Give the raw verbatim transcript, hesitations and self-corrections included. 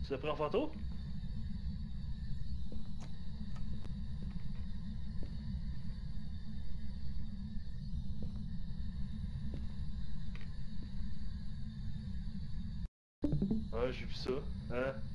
Tu l'as pris en photo? Ouais, j'ai vu ça. Hein?